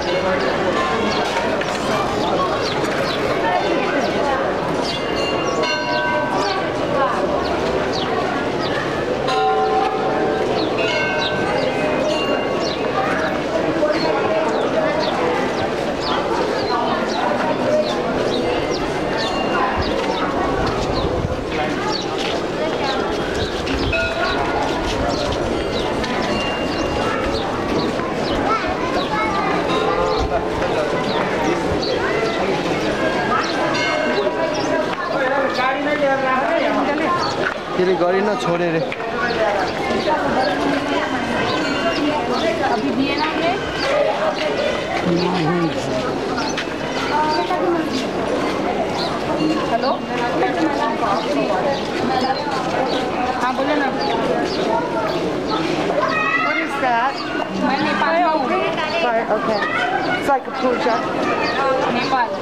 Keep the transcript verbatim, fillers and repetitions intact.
तेरे गाड़ी ना छोड़े रे अभी दिए ना हमने हेलो हाँ बोले ना What is that? मैं नेपाल में हूँ Sorry, okay. It's like a puja. Nepal